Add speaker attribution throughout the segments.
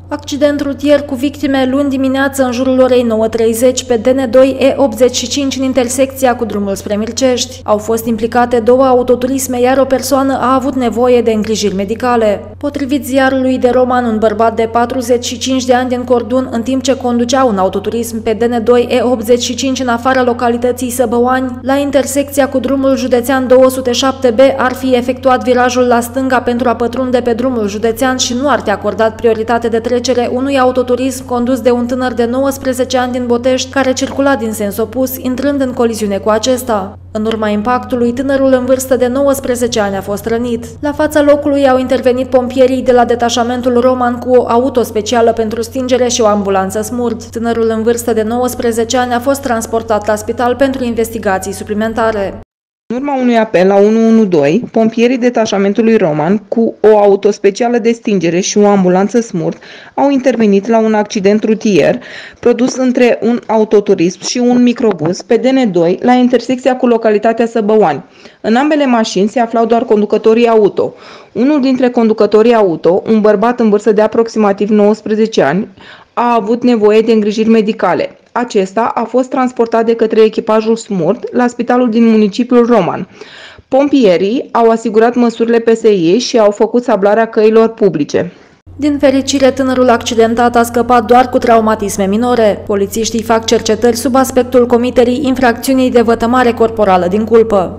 Speaker 1: Accident rutier cu victime luni dimineață în jurul orei 9:30 pe DN2 E85 în intersecția cu drumul spre Mircești. Au fost implicate două autoturisme, iar o persoană a avut nevoie de îngrijiri medicale. Potrivit ziarului de Roman, un bărbat de 45 de ani din Cordun, în timp ce conducea un autoturism pe DN2 E85 în afara localității Săbăoani, la intersecția cu drumul județean 207B, ar fi efectuat virajul la stânga pentru a pătrunde pe drumul județean și nu ar fi acordat prioritate de trecere unui autoturism condus de un tânăr de 19 ani din Botești, care circula din sens opus, intrând în coliziune cu acesta. În urma impactului, tânărul în vârstă de 19 ani a fost rănit. La fața locului au intervenit pompierii de la detașamentul Roman cu o auto specială pentru stingere și o ambulanță Smurt. Tânărul în vârstă de 19 ani a fost transportat la spital pentru investigații suplimentare.
Speaker 2: În urma unui apel la 112, pompierii detașamentului Roman, cu o auto specială de stingere și o ambulanță Smurt, au intervenit la un accident rutier produs între un autoturism și un microbus pe DN2 la intersecția cu localitatea Săbăoani. În ambele mașini se aflau doar conducătorii auto. Unul dintre conducătorii auto, un bărbat în vârstă de aproximativ 19 ani, a avut nevoie de îngrijiri medicale. Acesta a fost transportat de către echipajul Smurt la spitalul din municipiul Roman. Pompierii au asigurat măsurile PSI și au făcut sablarea căilor publice.
Speaker 1: Din fericire, tânărul accidentat a scăpat doar cu traumatisme minore. Polițiștii fac cercetări sub aspectul comiterii infracțiunii de vătămare corporală din culpă.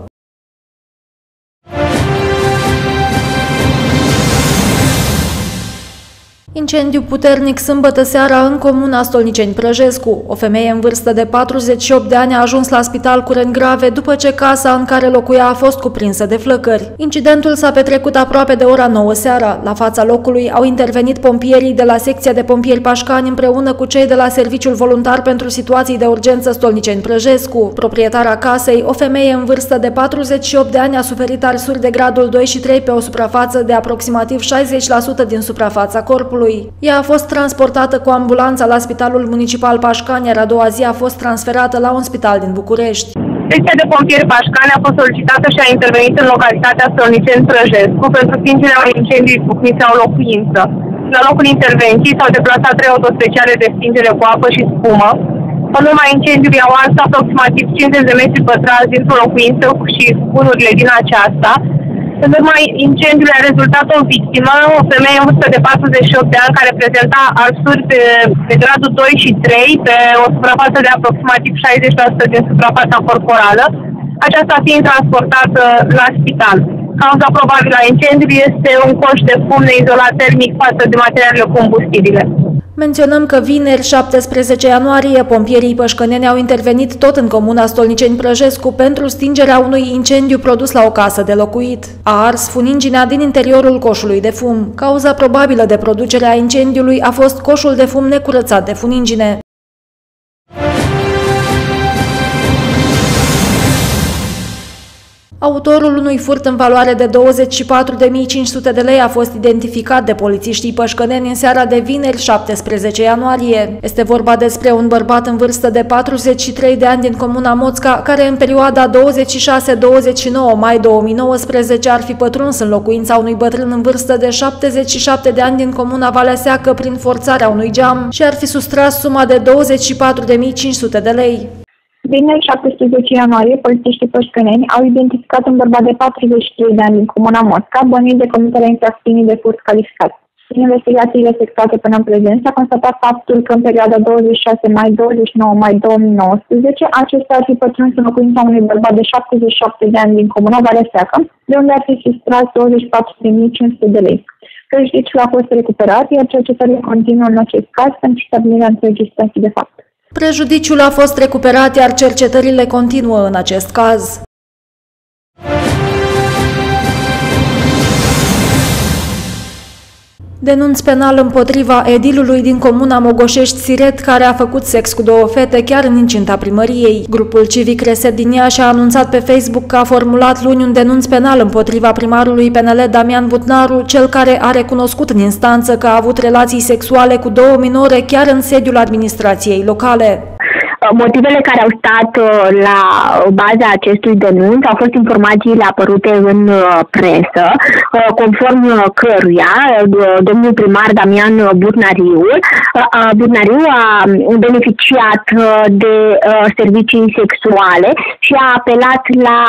Speaker 1: Incendiu puternic sâmbătă seara în comuna Stolniceni-Prăjescu. O femeie în vârstă de 48 de ani a ajuns la spital cu răni grave după ce casa în care locuia a fost cuprinsă de flăcări. Incidentul s-a petrecut aproape de ora 9 seara. La fața locului au intervenit pompierii de la secția de pompieri Pașcani împreună cu cei de la Serviciul Voluntar pentru Situații de Urgență Stolniceni-Prăjescu. Proprietara casei, o femeie în vârstă de 48 de ani, a suferit arsuri de gradul 2 și 3 pe o suprafață de aproximativ 60% din suprafața corpului. Ea a fost transportată cu ambulanța la Spitalul Municipal Pașcani, iar a doua zi a fost transferată la un spital din București.
Speaker 3: Secția de pompieri Pașcani a fost solicitată și a intervenit în localitatea Stolniceni-Prăjescu pentru stingerea unui incendiu izbucnit la o locuință. La locul intervenției s-au deplasat 3 autospeciale de stingere cu apă și spumă. În urma incendiului au ars aproximativ 50 de metri pătrați dintr-o locuință și bunurile din aceasta. În urma incendiului a rezultat o victimă, o femeie în vârstă de 48 de ani, care prezenta arsuri de gradul 2 și 3 pe o suprafață de aproximativ 60% din suprafața corporală, aceasta fiind transportată la spital. Cauza probabilă a incendiului este un coș de fum neizolat termic față de materialele combustibile.
Speaker 1: Menționăm că vineri, 17 ianuarie, pompierii pășcăneni au intervenit tot în comuna Stolniceni-Prăjescu pentru stingerea unui incendiu produs la o casă de locuit. A ars funinginea din interiorul coșului de fum. Cauza probabilă de producere a incendiului a fost coșul de fum necurățat de funingine. Autorul unui furt în valoare de 24.500 de lei a fost identificat de polițiștii pășcăneni în seara de vineri, 17 ianuarie. Este vorba despre un bărbat în vârstă de 43 de ani din comuna Moțca, care în perioada 26-29 mai 2019 ar fi pătruns în locuința unui bătrân în vârstă de 77 de ani din comuna Valea Seacă prin forțarea unui geam și ar fi sustras suma de 24.500 de lei.
Speaker 4: Vineri, 17 ianuarie, polițiștii pășcăneni au identificat un bărbat de 43 de ani din comuna Mosca, bănuit de comiterea infracțiunii de furt calificat. În investigațiile efectuate până în prezent s-a constatat faptul că în perioada 26 mai-29 mai 2019 acesta ar fi pătruns în locuința unui bărbat de 77 de ani din comuna Valea Seacă, de unde ar fi sustras 24.500 de lei. Prejudiciul a fost recuperat, iar cercetările continuă în acest caz pentru stabilirea întregii situații de fapt.
Speaker 1: Prejudiciul a fost recuperat, iar cercetările continuă în acest caz. Denunț penal împotriva edilului din comuna Mogoșești-Siret, care a făcut sex cu două fete chiar în incinta primăriei. Grupul civic Reset din Iași a anunțat pe Facebook că a formulat luni un denunț penal împotriva primarului PNL Damian Butnaru, cel care a recunoscut în instanță că a avut relații sexuale cu două minore chiar în sediul administrației locale.
Speaker 4: Motivele care au stat la baza acestui denunț au fost informațiile apărute în presă, conform căruia domnul primar Damian Burnariu a beneficiat de servicii sexuale și a apelat la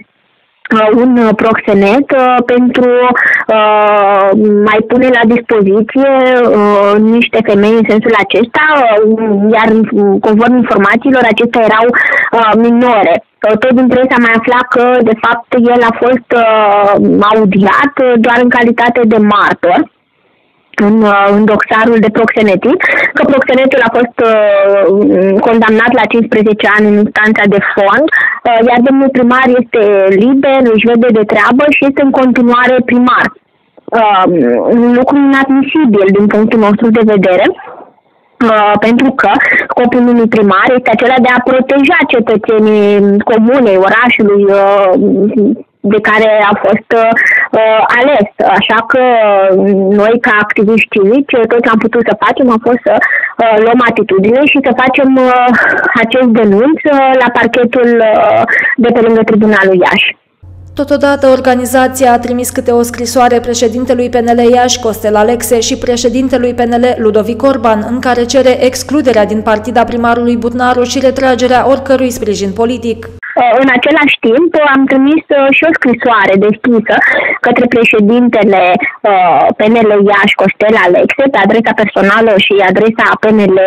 Speaker 4: un proxenet pentru mai pune la dispoziție niște femei în sensul acesta, iar conform informațiilor acestea erau minore. Tot din presă am mai aflat că de fapt el a fost audiat doar în calitate de martor în dosarul de proxenetism, că proxenetul a fost condamnat la 15 ani în instanța de fond, iar domnul primar este liber, își vede de treabă și este în continuare primar. Un lucru inadmisibil din punctul nostru de vedere, pentru că scopul unui primar este acela de a proteja cetățenii comunei, orașului de care a fost ales. Așa că noi, ca activiști civici, tot ce am putut să facem a fost să luăm atitudine și să facem acest denunț la parchetul de pe lângă Tribunalul Iași.
Speaker 1: Totodată, organizația a trimis câte o scrisoare președintelui PNL Iași, Costel Alexe, și președintelui PNL Ludovic Orban, în care cere excluderea din partida primarului Butnaru și retragerea oricărui sprijin politic.
Speaker 4: În același timp, am trimis și o scrisoare deschisă către președintele PNL Iași, Costel Alexe, pe adresa personală și adresa PNL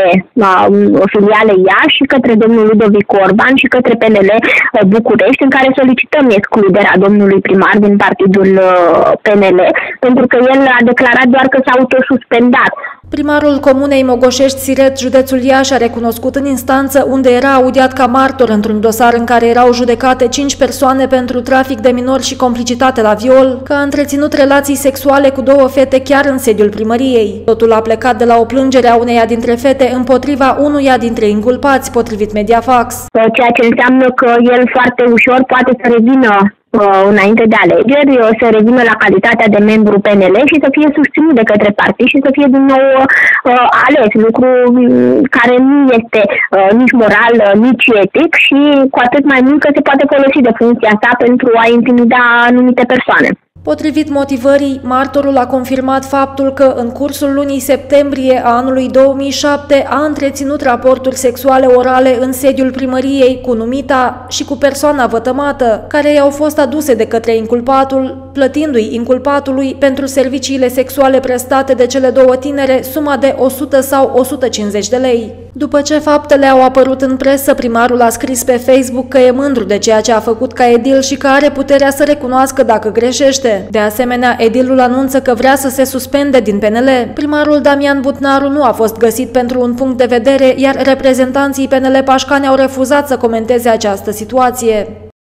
Speaker 4: filiale Iași, și către domnul Ludovic Orban și către PNL București, în care solicităm excluderea domnului primar din partidul PNL, pentru că el a declarat doar că s-a autosuspendat.
Speaker 1: Primarul comunei Mogoșești-Siret, județul Iași, a recunoscut în instanță, unde era audiat ca martor într-un dosar în care erau judecate 5 persoane pentru trafic de minori și complicitate la viol, că a întreținut relații sexuale cu 2 fete chiar în sediul primăriei. Totul a plecat de la o plângere a uneia dintre fete împotriva unuia dintre inculpați, potrivit Mediafax.
Speaker 4: Ceea ce înseamnă că el foarte ușor poate să revină înainte de alegeri, să revină la calitatea de membru PNL și să fie susținut de către partid și să fie din nou ales, lucru care nu este nici moral, nici etic și cu atât mai mult că se poate folosi de funcția sa pentru a intimida anumite persoane.
Speaker 1: Potrivit motivării, martorul a confirmat faptul că în cursul lunii septembrie a anului 2007 a întreținut raporturi sexuale orale în sediul primăriei cu numita și cu persoana vătămată, care i-au fost aduse de către inculpatul, plătindu-i inculpatului pentru serviciile sexuale prestate de cele 2 tinere suma de 100 sau 150 de lei. După ce faptele au apărut în presă, primarul a scris pe Facebook că e mândru de ceea ce a făcut ca edil și că are puterea să recunoască dacă greșește. De asemenea, edilul anunță că vrea să se suspende din PNL. Primarul Damian Butnaru nu a fost găsit pentru un punct de vedere, iar reprezentanții PNL Pașcani au refuzat să comenteze această situație.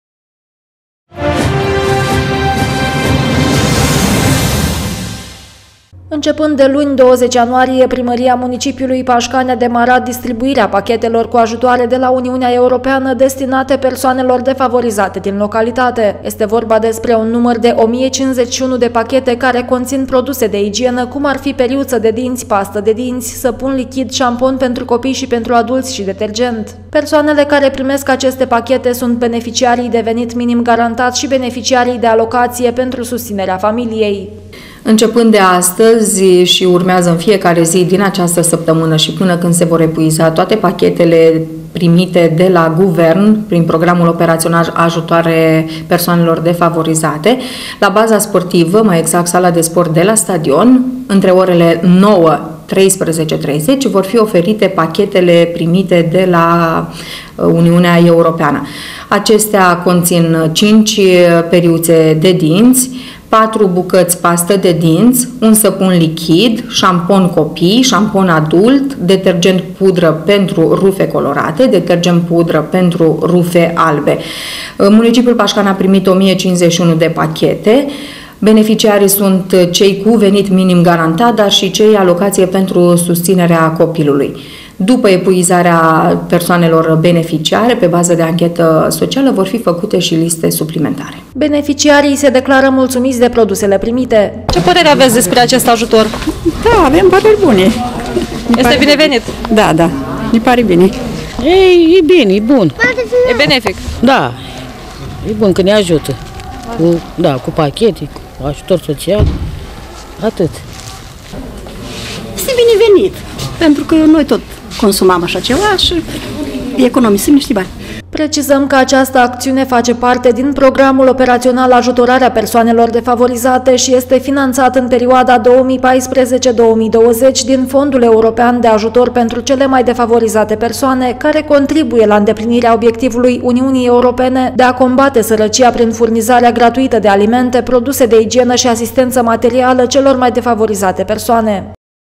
Speaker 1: Începând de luni 20 ianuarie, Primăria Municipiului Pașcani a demarat distribuirea pachetelor cu ajutoare de la Uniunea Europeană destinate persoanelor defavorizate din localitate. Este vorba despre un număr de 1051 de pachete care conțin produse de igienă, cum ar fi periuță de dinți, pastă de dinți, săpun lichid, șampon pentru copii și pentru adulți și detergent. Persoanele care primesc aceste pachete sunt beneficiarii de venit minim garantat și beneficiarii de alocație pentru susținerea familiei.
Speaker 5: Începând de astăzi și urmează în fiecare zi din această săptămână și până când se vor epuiza toate pachetele primite de la guvern prin programul operațional ajutoare persoanelor defavorizate, la baza sportivă, mai exact sala de sport de la stadion, între orele 9-13:30 vor fi oferite pachetele primite de la Uniunea Europeană. Acestea conțin 5 periuțe de dinți, 4 bucăți pastă de dinți, un săpun lichid, șampon copii, șampon adult, detergent pudră pentru rufe colorate, detergent pudră pentru rufe albe. Municipiul Pașcani a primit 1051 de pachete. Beneficiarii sunt cei cu venit minim garantat, dar și cei alocație pentru susținerea copilului. După epuizarea persoanelor beneficiare, pe bază de anchetă socială, vor fi făcute și liste suplimentare.
Speaker 1: Beneficiarii se declară mulțumiți de produsele primite. Ce părere aveți despre acest ajutor?
Speaker 6: Da, avem păreri bune.
Speaker 1: Este binevenit?
Speaker 6: Da, îmi pare bine. E bine, e bun.
Speaker 5: E benefic.
Speaker 6: Da, e bun că ne ajută. Cu pachete, cu ajutor social, atât.
Speaker 7: Este binevenit, pentru că noi tot consumam așa ceva și economisim niște bani.
Speaker 1: Precizăm că această acțiune face parte din programul operațional Ajutorarea persoanelor defavorizate și este finanțat în perioada 2014-2020 din Fondul European de Ajutor pentru cele mai defavorizate persoane, care contribuie la îndeplinirea obiectivului Uniunii Europene de a combate sărăcia prin furnizarea gratuită de alimente, produse de igienă și asistență materială celor mai defavorizate persoane.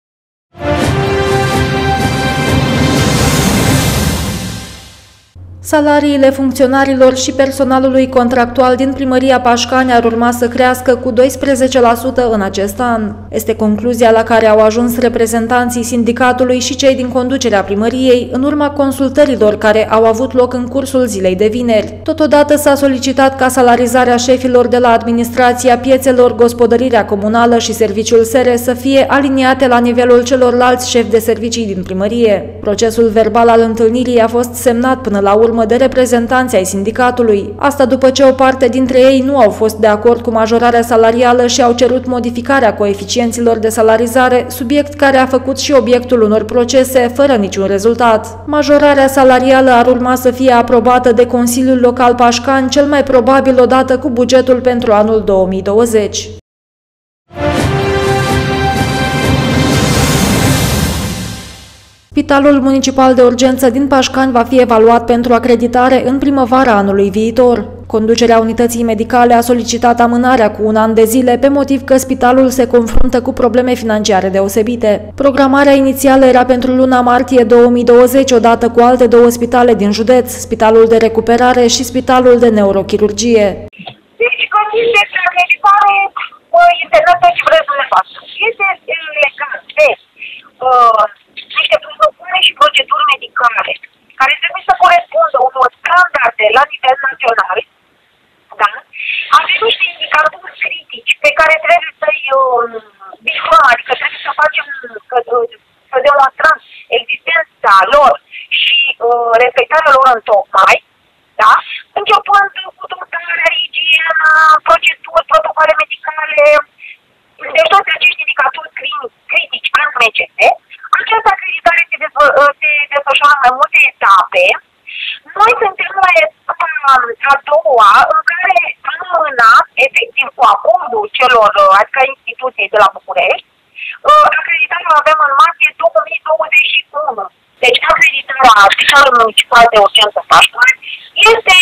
Speaker 1: Salariile funcționarilor și personalului contractual din Primăria Pașcani ar urma să crească cu 12% în acest an. Este concluzia la care au ajuns reprezentanții sindicatului și cei din conducerea primăriei în urma consultărilor care au avut loc în cursul zilei de vineri. Totodată s-a solicitat ca salarizarea șefilor de la administrația piețelor, gospodărirea comunală și serviciul SERE să fie aliniate la nivelul celorlalți șefi de servicii din primărie. Procesul verbal al întâlnirii a fost semnat până la urmă de reprezentanții ai sindicatului. Asta după ce o parte dintre ei nu au fost de acord cu majorarea salarială și au cerut modificarea coeficienților de salarizare, subiect care a făcut și obiectul unor procese fără niciun rezultat. Majorarea salarială ar urma să fie aprobată de Consiliul Local Pașcani, cel mai probabil odată cu bugetul pentru anul 2020. Spitalul Municipal de Urgență din Pașcani va fi evaluat pentru acreditare în primăvara anului viitor. Conducerea unității medicale a solicitat amânarea cu un an de zile pe motiv că spitalul se confruntă cu probleme financiare deosebite. Programarea inițială era pentru luna martie 2020, odată cu alte două spitale din județ, Spitalul de Recuperare și Spitalul de Neurochirurgie.
Speaker 8: Deci, condiții de acreditare internată și vreți dumneavoastră. Este legat de niște protocole și proceduri medicale care trebuie să corespundă unor standarde la nivel național, da? Avem niște indicatori critici pe care trebuie să-i bifăm, adică trebuie să facem, să demonstrăm existența lor și respectarea lor în tocmai, da? Începând cu dotarea, igiena, proceduri, protocoale medicale, deci toți acești indicatori critici anumite. Această acreditare se desfășoară în mai multe etape. Noi suntem la etapa a doua, în care am amânat, efectiv, cu acordul celor, adică instituției de la București, acreditarea o avem în martie 2021. Deci acreditarea Spitalului Municipal de Urgență Pașcani este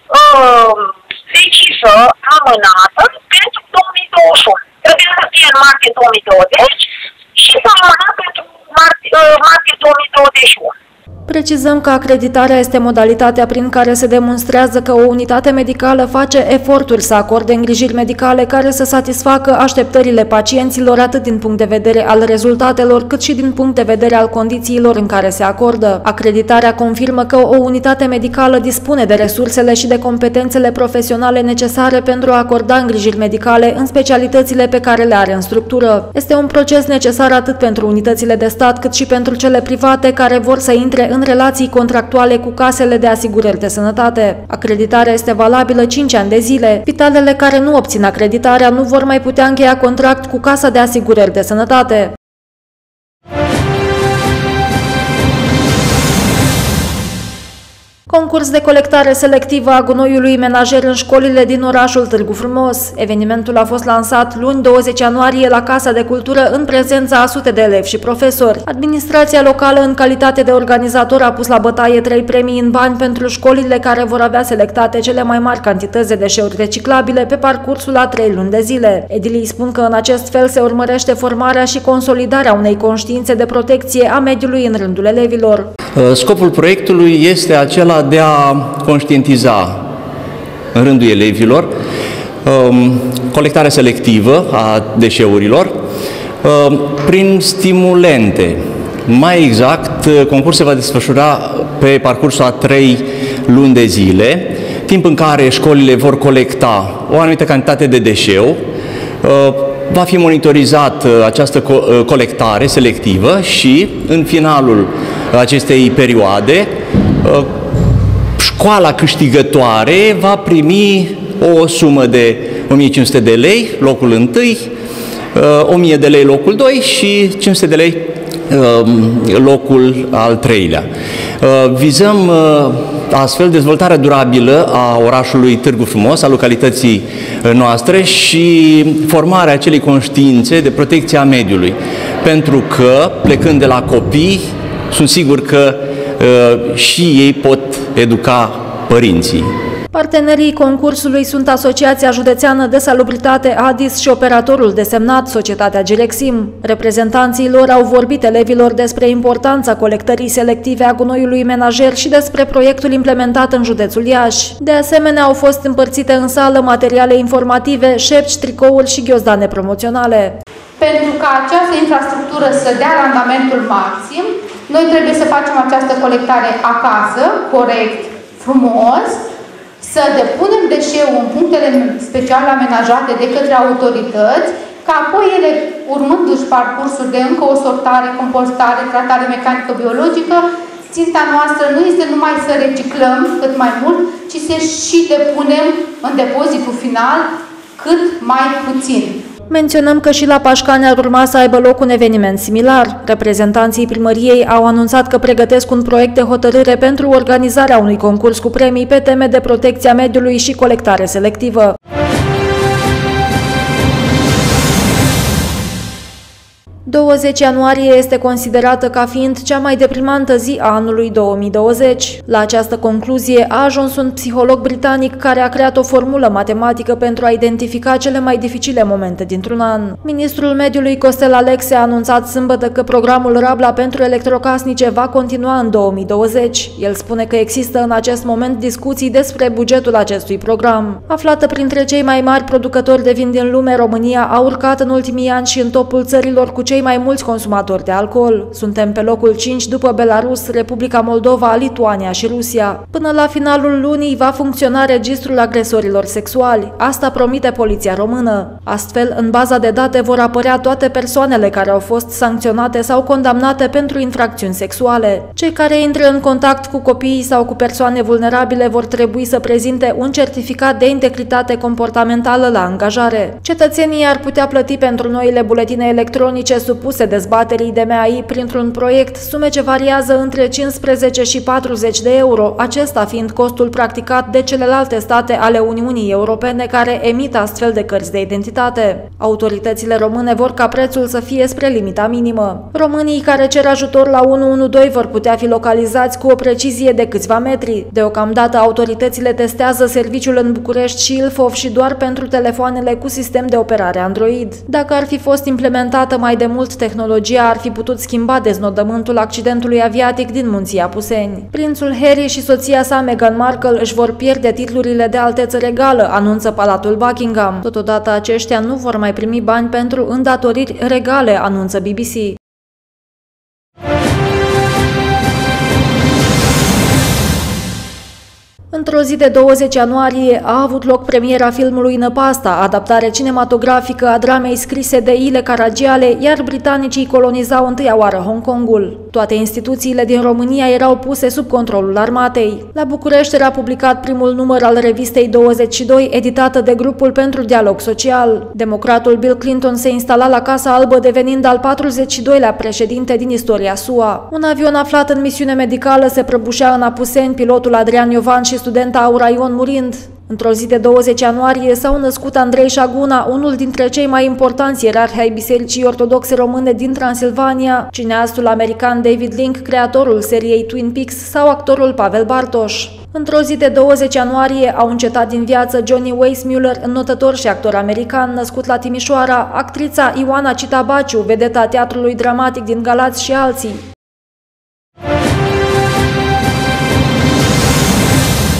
Speaker 8: decisă, amânată pentru 2021. Trebuie să fie în martie 2020 și s-a amânat pentru martie 2021.
Speaker 1: Precizăm că acreditarea este modalitatea prin care se demonstrează că o unitate medicală face eforturi să acorde îngrijiri medicale care să satisfacă așteptările pacienților atât din punct de vedere al rezultatelor, cât și din punct de vedere al condițiilor în care se acordă. Acreditarea confirmă că o unitate medicală dispune de resursele și de competențele profesionale necesare pentru a acorda îngrijiri medicale în specialitățile pe care le are în structură. Este un proces necesar atât pentru unitățile de stat, cât și pentru cele private care vor să intre în relații contractuale cu casele de asigurări de sănătate. Acreditarea este valabilă 5 ani de zile. Spitalele care nu obțin acreditarea nu vor mai putea încheia contract cu casa de asigurări de sănătate. Concurs de colectare selectivă a gunoiului menajer în școlile din orașul Târgu Frumos. Evenimentul a fost lansat luni 20 ianuarie la Casa de Cultură în prezența a sute de elevi și profesori. Administrația locală, în calitate de organizator, a pus la bătaie 3 premii în bani pentru școlile care vor avea selectate cele mai mari cantități de deșeuri reciclabile pe parcursul a 3 luni de zile. Edilii spun că în acest fel se urmărește formarea și consolidarea unei conștiințe de protecție a mediului în rândul elevilor.
Speaker 9: Scopul proiectului este acela de a conștientiza în rândul elevilor colectarea selectivă a deșeurilor prin stimulente. Mai exact, concursul se va desfășura pe parcursul a 3 luni de zile, timp în care școlile vor colecta o anumită cantitate de deșeu. Va fi monitorizat această colectare selectivă și, în finalul acestei perioade, Școala câștigătoare va primi o sumă de 1500 de lei, locul 1, 1000 de lei locul 2 și 500 de lei locul al 3-lea. Vizăm astfel dezvoltarea durabilă a orașului Târgu Frumos, a localității noastre și formarea acelei conștiințe de protecție a mediului. Pentru că, plecând de la copii, sunt sigur că și ei pot educa părinții.
Speaker 1: Partenerii concursului sunt Asociația Județeană de Salubritate ADIS și operatorul desemnat, Societatea Girexim. Reprezentanții lor au vorbit elevilor despre importanța colectării selective a gunoiului menajer și despre proiectul implementat în județul Iași. De asemenea, au fost împărțite în sală materiale informative, șepci, tricouri și ghiozdane promoționale.
Speaker 10: Pentru ca această infrastructură să dea randamentul maxim, noi trebuie să facem această colectare acasă, corect, frumos, să depunem deșeul în punctele special amenajate de către autorități, ca apoi ele, urmându-și parcursul de încă o sortare, compostare, tratare mecanică-biologică, ținta noastră nu este numai să reciclăm cât mai mult, ci să și depunem în depozitul final cât mai puțin.
Speaker 1: Menționăm că și la Pașcani ar urma să aibă loc un eveniment similar. Reprezentanții primăriei au anunțat că pregătesc un proiect de hotărâre pentru organizarea unui concurs cu premii pe teme de protecția mediului și colectare selectivă. 20 ianuarie este considerată ca fiind cea mai deprimantă zi a anului 2020. La această concluzie a ajuns un psiholog britanic care a creat o formulă matematică pentru a identifica cele mai dificile momente dintr-un an. Ministrul Mediului Costel Alexe a anunțat sâmbătă că programul Rabla pentru electrocasnice va continua în 2020. El spune că există în acest moment discuții despre bugetul acestui program. Aflată printre cei mai mari producători de vin din lume, România a urcat în ultimii ani și în topul țărilor cu cei mai mulți consumatori de alcool. Suntem pe locul 5 după Belarus, Republica Moldova, Lituania și Rusia. Până la finalul lunii va funcționa registrul agresorilor sexuali. Asta promite poliția română. Astfel, în baza de date vor apărea toate persoanele care au fost sancționate sau condamnate pentru infracțiuni sexuale. Cei care intră în contact cu copiii sau cu persoane vulnerabile vor trebui să prezinte un certificat de integritate comportamentală la angajare. Cetățenii ar putea plăti pentru noile buletine electronice supuse dezbaterii de MAI printr-un proiect sume ce variază între 15 și 40 de euro, acesta fiind costul practicat de celelalte state ale Uniunii Europene care emit astfel de cărți de identitate. Autoritățile române vor ca prețul să fie spre limita minimă. Românii care cer ajutor la 112 vor putea fi localizați cu o precizie de câțiva metri. Deocamdată autoritățile testează serviciul în București și Ilfov și doar pentru telefoanele cu sistem de operare Android. Dacă ar fi fost implementată mai de mult, tehnologia ar fi putut schimba deznodământul accidentului aviatic din Munții Apuseni. Prințul Harry și soția sa Meghan Markle își vor pierde titlurile de alteță regală, anunță Palatul Buckingham. Totodată aceștia nu vor mai primi bani pentru îndatoriri regale, anunță BBC. Într-o zi de 20 ianuarie a avut loc premiera filmului Năpasta, adaptare cinematografică a dramei scrise de Ile Caragiale, iar britanicii colonizau întâia oară Hong Kongul. Toate instituțiile din România erau puse sub controlul armatei. La București era publicat primul număr al revistei 22, editată de Grupul pentru Dialog Social. Democratul Bill Clinton se instala la Casa Albă, devenind al 42-lea președinte din istoria SUA. Un avion aflat în misiune medicală se prăbușea în Apuseni, pilotul Adrian Iovan și studenta Aura Ion murind. Într-o zi de 20 ianuarie s-au născut Andrei Șaguna, unul dintre cei mai importanți ierarhi ai Bisericii Ortodoxe Române din Transilvania, cineastul american David Link, creatorul seriei Twin Peaks, sau actorul Pavel Bartoș. Într-o zi de 20 ianuarie au încetat din viață Johnny Weissmuller, înnotător și actor american, născut la Timișoara, actrița Ioana Citabaciu, vedeta teatrului dramatic din Galați și alții.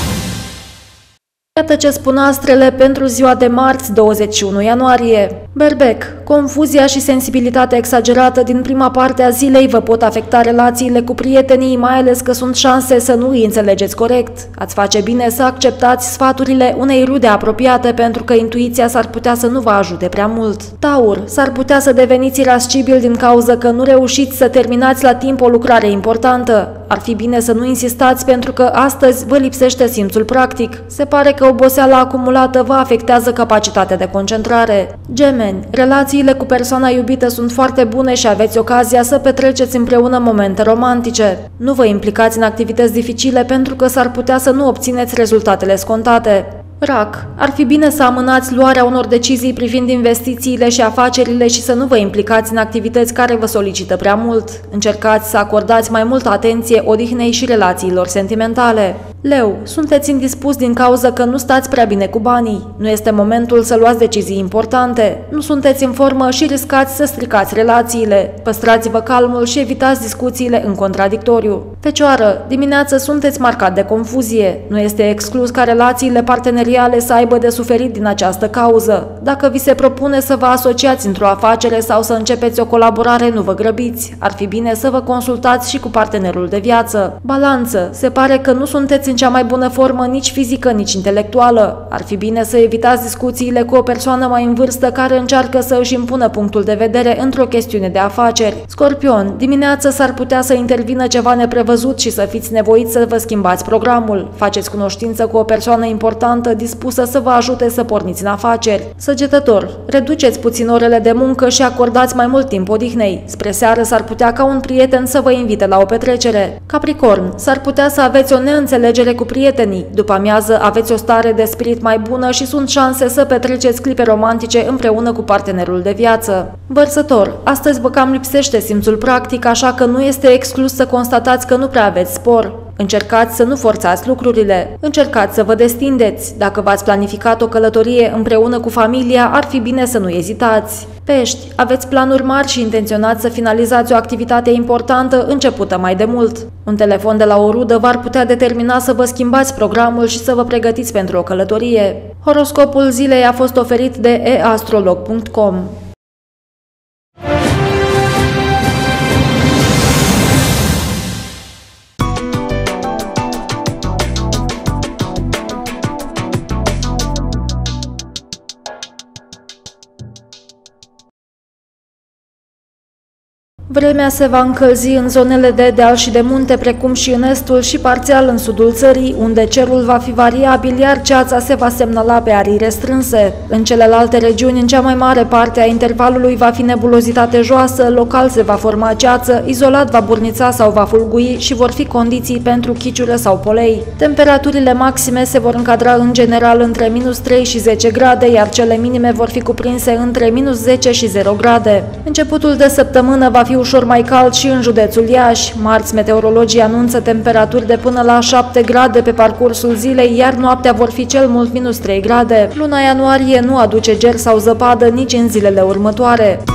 Speaker 1: Iată ce spun astrele pentru ziua de marți, 21 ianuarie. Berbec. confuzia și sensibilitatea exagerată din prima parte a zilei vă pot afecta relațiile cu prietenii, mai ales că sunt șanse să nu îi înțelegeți corect. Ați face bine să acceptați sfaturile unei rude apropiate pentru că intuiția s-ar putea să nu vă ajute prea mult. Taur, s-ar putea să deveniți irascibil din cauza că nu reușiți să terminați la timp o lucrare importantă. Ar fi bine să nu insistați pentru că astăzi vă lipsește simțul practic. Se pare că oboseala acumulată vă afectează capacitatea de concentrare. Gemeni, relațiile cu persoana iubită sunt foarte bune și aveți ocazia să petreceți împreună momente romantice. Nu vă implicați în activități dificile pentru că s-ar putea să nu obțineți rezultatele scontate. Rac, ar fi bine să amânați luarea unor decizii privind investițiile și afacerile și să nu vă implicați în activități care vă solicită prea mult. Încercați să acordați mai multă atenție odihnei și relațiilor sentimentale. Leu, sunteți indispus din cauza că nu stați prea bine cu banii. Nu este momentul să luați decizii importante. Nu sunteți în formă și riscați să stricați relațiile. Păstrați-vă calmul și evitați discuțiile în contradictoriu. Fecioară, dimineață sunteți marcat de confuzie. Nu este exclus ca relațiile parteneriale să aibă de suferit din această cauză. Dacă vi se propune să vă asociați într-o afacere sau să începeți o colaborare, nu vă grăbiți. Ar fi bine să vă consultați și cu partenerul de viață. Balanță, se pare că nu sunteți în cea mai bună formă nici fizică, nici intelectuală. Ar fi bine să evitați discuțiile cu o persoană mai în vârstă care încearcă să își impună punctul de vedere într-o chestiune de afaceri. Scorpion, dimineața s-ar putea să intervină ceva neprevăzut și să fiți nevoiți să vă schimbați programul. Faceți cunoștință cu o persoană importantă dispusă să vă ajute să porniți în afaceri. Săgetător, reduceți puțin orele de muncă și acordați mai mult timp odihnei. Spre seară s-ar putea ca un prieten să vă invite la o petrecere. Capricorn, s-ar putea să aveți o neînțelegere cu prietenii. După amiază aveți o stare de spirit mai bună și sunt șanse să petreceți clipe romantice împreună cu partenerul de viață. Vărsător, astăzi vă cam lipsește simțul practic, așa că nu este exclus să constatați că nu prea aveți spor. Încercați să nu forțați lucrurile. Încercați să vă destindeți. Dacă v-ați planificat o călătorie împreună cu familia, ar fi bine să nu ezitați. Pești, aveți planuri mari și intenționați să finalizați o activitate importantă începută mai de mult. Un telefon de la o rudă v-ar putea determina să vă schimbați programul și să vă pregătiți pentru o călătorie. Horoscopul zilei a fost oferit de eastrolog.com. Vremea se va încălzi în zonele de deal și de munte, precum și în estul și parțial în sudul țării, unde cerul va fi variabil, iar ceața se va semnala pe arii restrânse. În celelalte regiuni, în cea mai mare parte a intervalului, va fi nebulozitate joasă, local se va forma ceață, izolat va burnița sau va fulgui și vor fi condiții pentru chiciură sau polei. Temperaturile maxime se vor încadra în general între -3 și 10 grade, iar cele minime vor fi cuprinse între -10 și 0 grade. Începutul de săptămână va fi ușor mai cald și în județul Iași. Marți, meteorologii anunță temperaturi de până la 7 grade pe parcursul zilei, iar noaptea vor fi cel mult -3 grade. Luna ianuarie nu aduce ger sau zăpadă nici în zilele următoare.